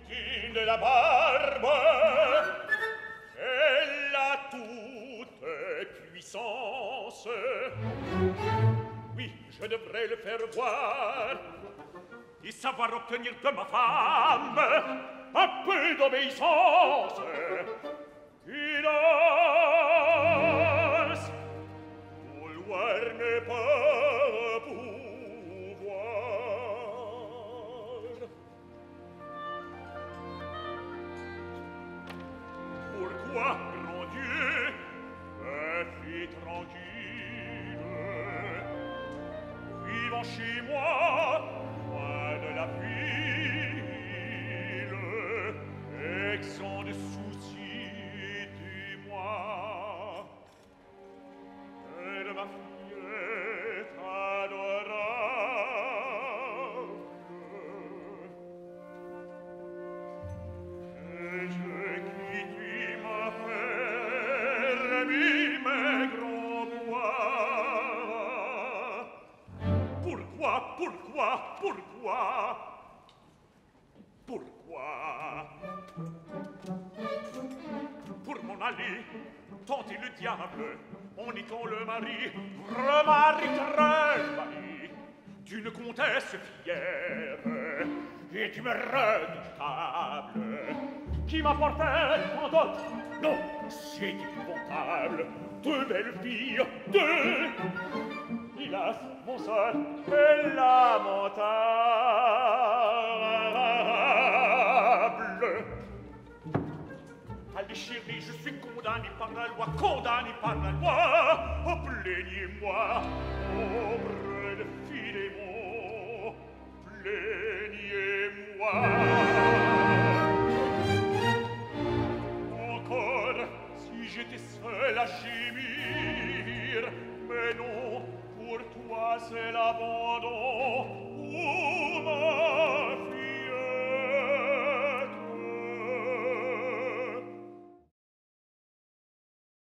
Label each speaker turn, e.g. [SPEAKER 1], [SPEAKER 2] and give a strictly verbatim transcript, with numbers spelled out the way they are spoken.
[SPEAKER 1] boutine de la barbe, elle a toute puissance. Oui, je devrais le faire voir et savoir obtenir de ma femme un peu d'obéissance. Hélas, vouloir n'est pas pouvoir. Pourquoi, grand Dieu, me fit tranquille, vivant chez moi, loin de la ville, exempt de soucis, dis-moi, de ma fillette adorable. Et je quitte ma ferme, mes grands bois. Pourquoi, pourquoi, pourquoi, pourquoi? Pour m'en aller, tenter le diable, en étant le mari, remari très mari, d'une comtesse fière et redoutable, qui m'apportait en dot, non, c'est épouvantable, deux belles filles, deux, hélas, mon sort est lamentable. Allez, chérie, je suis condamné par la loi, condamné par la loi. Oh, plaignez-moi, pauvre de Philémon, plaignez-moi. Encore, si j'étais seul à gémir, mais non, pour toi c'est l'abandon. Oh,